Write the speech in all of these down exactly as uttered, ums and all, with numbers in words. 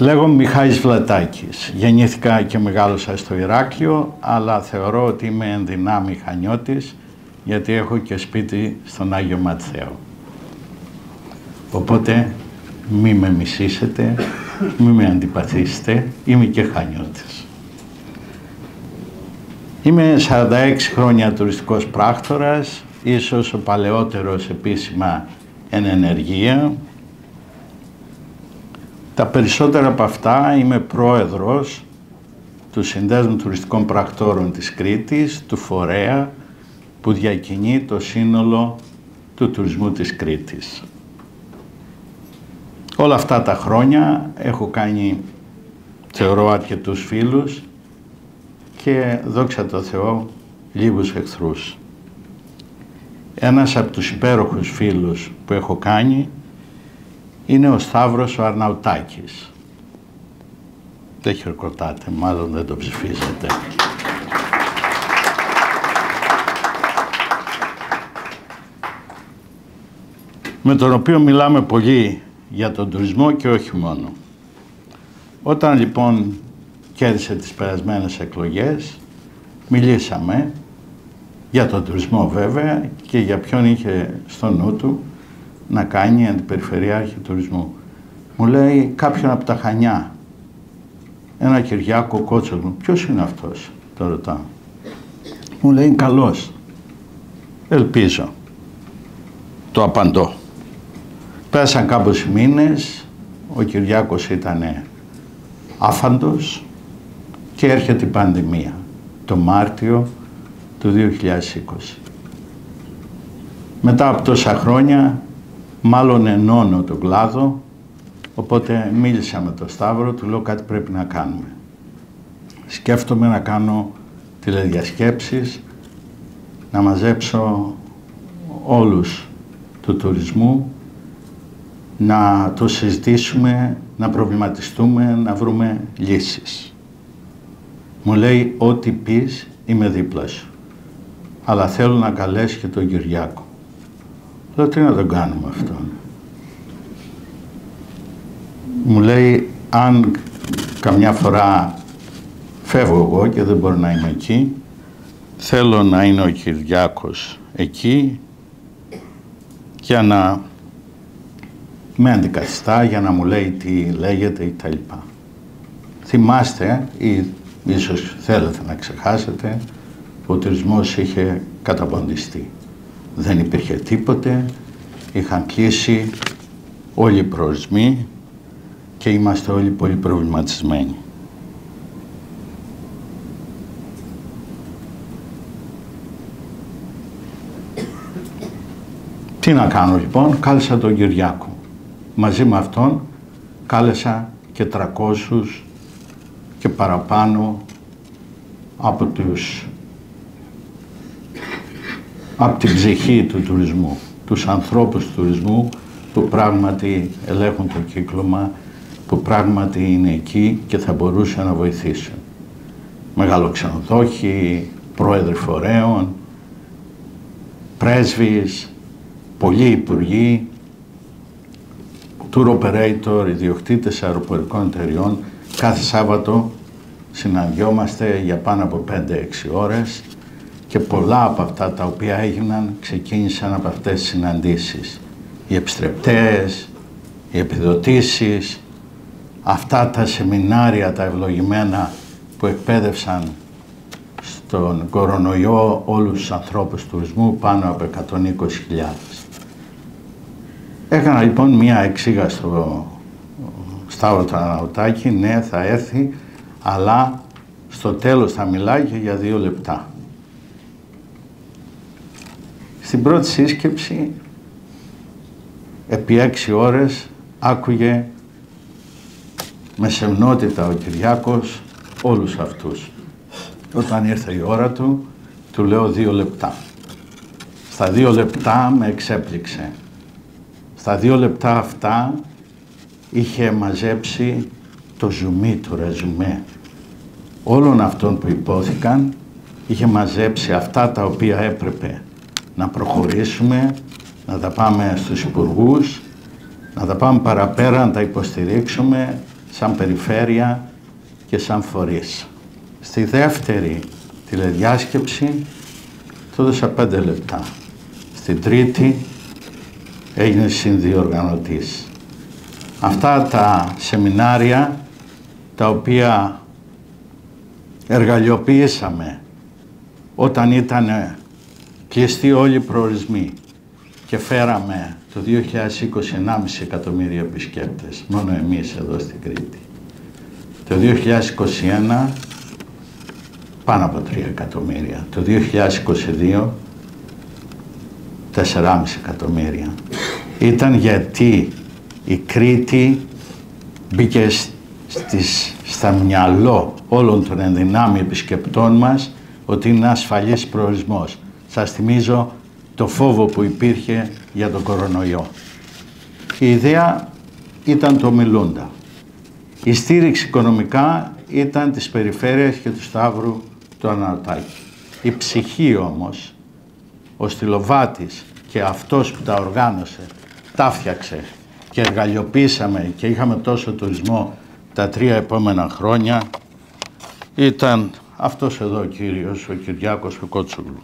Λέγομαι Μιχάλης Βλατάκης. Γεννήθηκα και μεγάλωσα στο Ηράκλειο, αλλά θεωρώ ότι είμαι εν δυνάμει Χανιώτης, γιατί έχω και σπίτι στον Άγιο Ματθαίο. Οπότε μη με μισήσετε, μη με αντιπαθήσετε, είμαι και Χανιώτης. Είμαι σαράντα έξι χρόνια τουριστικός πράκτορας, ίσως ο παλαιότερος επίσημα εν ενεργεία. Τα περισσότερα από αυτά είμαι πρόεδρος του Συνδέσμου Τουριστικών Πρακτόρων της Κρήτης, του φορέα που διακινεί το σύνολο του τουρισμού της Κρήτης. Όλα αυτά τα χρόνια έχω κάνει, θεωρώ, αρκετούς φίλους και δόξα τω Θεώ λίγους εχθρούς. Ένας από τους υπέροχους φίλους που έχω κάνει είναι ο Σταύρος ο Αρναουτάκης. Δεν χειροκροτάτε, μάλλον δεν το ψηφίζετε. Με τον οποίο μιλάμε πολύ για τον τουρισμό και όχι μόνο. Όταν λοιπόν κέρδισε τις περασμένες εκλογές, μιλήσαμε για τον τουρισμό βέβαια και για ποιον είχε στο νου του να κάνει αντιπεριφερειάρχη τουρισμού. Μου λέει κάποιον από τα Χανιά, ένα Κυριάκο Κότσογλου. Ποιος είναι αυτός, το ρωτάω. Μου λέει καλός. Ελπίζω. Το απαντώ. Πέρασαν κάποιους μήνες, ο Κυριάκος ήταν άφαντος και έρχεται η πανδημία, το Μάρτιο του δύο χιλιάδες είκοσι. Μετά από τόσα χρόνια, μάλλον ενώνω τον κλάδο, οπότε μίλησα με τον Σταύρο, του λέω κάτι πρέπει να κάνουμε. Σκέφτομαι να κάνω τηλεδιασκέψεις, να μαζέψω όλους του τουρισμού, να το συζητήσουμε, να προβληματιστούμε, να βρούμε λύσεις. Μου λέει, ό,τι πεις είμαι δίπλα σου, αλλά θέλω να καλέσει και τον Κυριάκο. Λέω, τι να τον κάνουμε αυτόν. Μου λέει, αν καμιά φορά φεύγω εγώ και δεν μπορώ να είμαι εκεί, θέλω να είναι ο Κυριάκος εκεί για να με αντικαθιστά, για να μου λέει τι λέγεται ή τα λοιπά. Θυμάστε, ή ίσως θέλετε να ξεχάσετε, ο τουρισμός είχε καταποντιστεί. Δεν υπήρχε τίποτε, είχαν κλείσει όλοι οι προορισμοί και είμαστε όλοι πολύ προβληματισμένοι. Τι να κάνω λοιπόν, κάλεσα τον Κυριάκο. Μαζί με αυτόν κάλεσα και τριακόσιους και παραπάνω από τους από την ψυχή του τουρισμού, τους ανθρώπους του τουρισμού που πράγματι ελέγχουν το κύκλωμα, που πράγματι είναι εκεί και θα μπορούσαν να βοηθήσουν. Μεγαλοξενοδόχοι, πρόεδροι φορέων, πρέσβεις, πολλοί υπουργοί, tour operator, ιδιοκτήτες αεροπορικών εταιριών. Κάθε Σάββατο συναντιόμαστε για πάνω από πέντε έξι ώρες και πολλά από αυτά τα οποία έγιναν ξεκίνησαν από αυτές τις συναντήσεις. Οι επιστρεπτές, οι επιδοτήσεις, αυτά τα σεμινάρια τα ευλογημένα που εκπαίδευσαν στον κορονοϊό όλους τους ανθρώπους τουρισμού, πάνω από εκατόν είκοσι χιλιάδες. Έκανα λοιπόν μία εξήγα στο Σταύρο τον Αρναουτάκη, ναι θα έρθει, αλλά στο τέλος θα μιλάει και για δύο λεπτά. Στην πρώτη σύσκεψη, επί έξι ώρες, άκουγε με σεμνότητα ο Κυριάκος όλους αυτούς. Όταν ήρθε η ώρα του, του λέω δύο λεπτά. Στα δύο λεπτά με εξέπληξε. Στα δύο λεπτά αυτά είχε μαζέψει το ζουμί, το ρεζουμέ. Όλων αυτών που υπόθηκαν, είχε μαζέψει αυτά τα οποία έπρεπε να προχωρήσουμε, να τα πάμε στους υπουργούς, να τα πάμε παραπέρα, να τα υποστηρίξουμε σαν περιφέρεια και σαν φορείς. Στη δεύτερη τηλεδιάσκεψη του έδωσα πέντε λεπτά. Στην τρίτη έγινε συνδιοργανωτής. Αυτά τα σεμινάρια τα οποία εργαλειοποιήσαμε όταν ήταν κλειστοί όλοι οι προορισμοί και φέραμε το δύο χιλιάδες είκοσι ενάμιση εκατομμύρια επισκέπτες, μόνο εμείς εδώ στην Κρήτη. Το δύο χιλιάδες είκοσι ένα πάνω από τρία εκατομμύρια. Το δύο χιλιάδες είκοσι δύο τέσσερα κόμμα πέντε εκατομμύρια. Ήταν γιατί η Κρήτη μπήκε στις, στα μυαλό όλων των ενδυνάμει επισκεπτών μας ότι είναι ασφαλής προορισμός. Σας θυμίζω το φόβο που υπήρχε για τον κορονοϊό. Η ιδέα ήταν το Μιλούντα. Η στήριξη οικονομικά ήταν της περιφέρειας και του Σταύρου του Ανατάκη. Η ψυχή όμως, ο στυλοβάτης και αυτός που τα οργάνωσε, τα φτιάξε και εργαλειοποίησαμε και είχαμε τόσο τουρισμό τα τρία επόμενα χρόνια, ήταν αυτός εδώ ο κύριος, ο Κυριάκος Κότσογλου.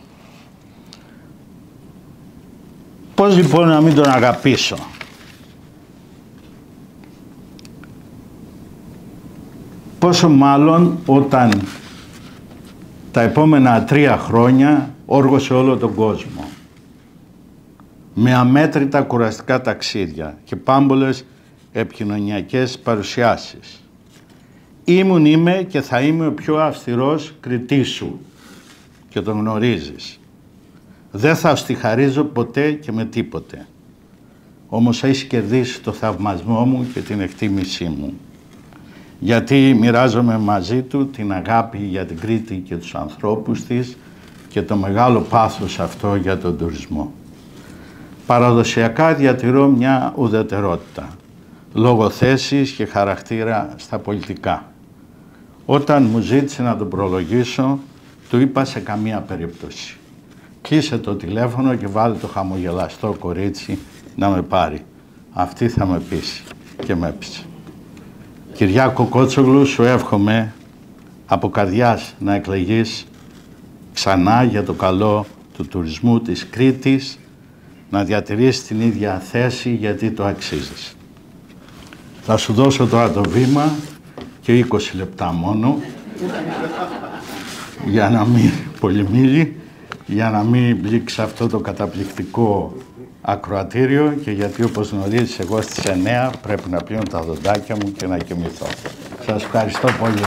Πώς λοιπόν να μην τον αγαπήσω? Πόσο μάλλον όταν τα επόμενα τρία χρόνια όργωσε όλο τον κόσμο. Με αμέτρητα κουραστικά ταξίδια και πάμπολες επικοινωνιακές παρουσιάσεις. Ήμουν, είμαι και θα είμαι ο πιο αυστηρός κριτής σου και τον γνωρίζεις. Δεν θα στη χαρίζω ποτέ και με τίποτε. Όμως έχεις κερδίσει το θαυμασμό μου και την εκτίμησή μου. Γιατί μοιράζομαι μαζί του την αγάπη για την Κρήτη και τους ανθρώπους της και το μεγάλο πάθος αυτό για τον τουρισμό. Παραδοσιακά διατηρώ μια ουδετερότητα, λόγω θέσης και χαρακτήρα στα πολιτικά. Όταν μου ζήτησε να τον προλογίσω, του είπα σε καμία περίπτωση. Κλείσε το τηλέφωνο και βάλε το χαμογελαστό κορίτσι να με πάρει. Αυτή θα με πείσει. Και με έπεισε. Κυριάκο Κότσογλου, σου εύχομαι από καρδιάς να εκλεγείς ξανά για το καλό του τουρισμού της Κρήτης, να διατηρήσεις την ίδια θέση γιατί το αξίζεις. Θα σου δώσω τώρα το βήμα και είκοσι λεπτά μόνο για να μην πολυμίλει, για να μην μπλήξει αυτό το καταπληκτικό ακροατήριο και γιατί όπως γνωρίζεις εγώ στις εννιά πρέπει να πλύνω τα δοντάκια μου και να κοιμηθώ. Σας ευχαριστώ πολύ.